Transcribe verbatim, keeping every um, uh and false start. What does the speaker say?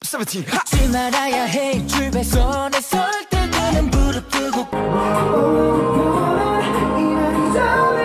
세븐틴 잊지 말아야 해 줄배선에 설 때 나는 무릎 뜨고